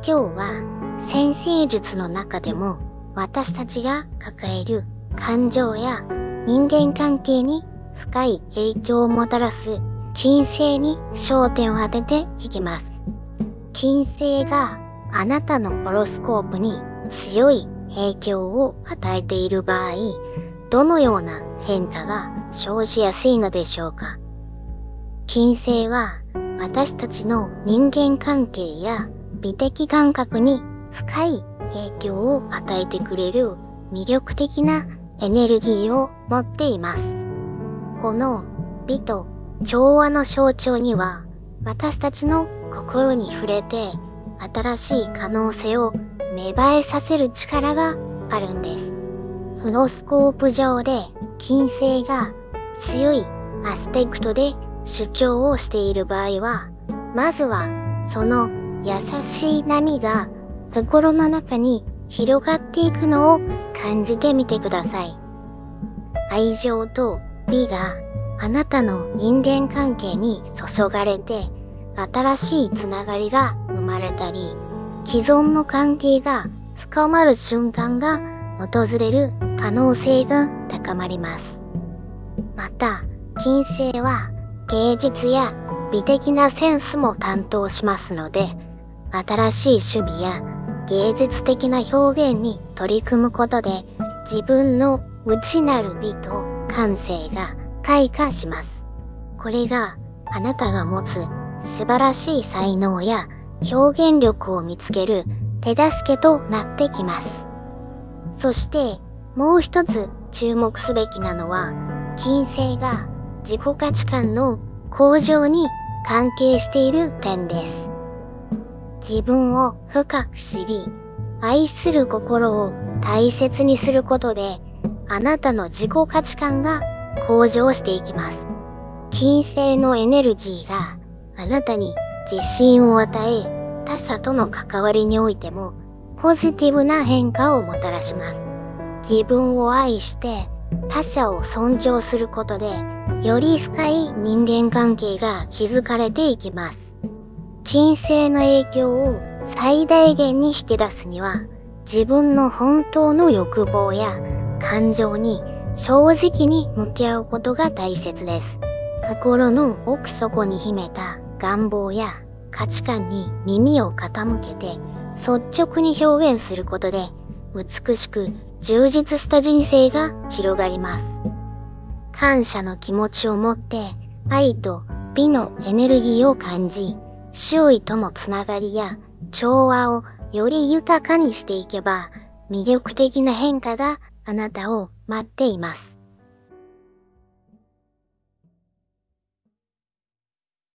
今日は占星術の中でも私たちが抱える感情や人間関係に深い影響をもたらす金星に焦点を当てていきます。金星があなたのホロスコープに強い影響を与えている場合、どのような変化が生じやすいのでしょうか。金星は私たちの人間関係や美的感覚に深い影響を与えてくれる魅力的なエネルギーを持っています。この美と調和の象徴には、私たちの心に触れて新しい可能性を芽生えさせる力があるんです。ホロスコープ上で金星が強いアスペクトで主張をしている場合は、まずはその優しい波が心の中に広がっていくのを感じてみてください。愛情と美があなたの人間関係に注がれて、新しいつながりが生まれたり、既存の関係が深まる瞬間が訪れる可能性が高まります。また、金星は芸術や美的なセンスも担当しますので、新しい趣味や芸術的な表現に取り組むことで、自分の内なる美と感性が開花します。これがあなたが持つ素晴らしい才能や表現力を見つける手助けとなってきます。そしてもう一つ注目すべきなのは、金星が自己価値観の向上に関係している点です。自分を深く知り、愛する心を大切にすることで、あなたの自己価値観が向上していきます。金星のエネルギーがあなたに自信を与え、他者との関わりにおいてもポジティブな変化をもたらします。自分を愛して他者を尊重することで、より深い人間関係が築かれていきます。金星の影響を最大限に引き出すには、自分の本当の欲望や感情に正直に向き合うことが大切です。心の奥底に秘めた願望や価値観に耳を傾けて率直に表現することで、美しく充実した人生が広がります。感謝の気持ちを持って愛と美のエネルギーを感じ、周囲とのつながりや調和をより豊かにしていけば、魅力的な変化があなたを待っています。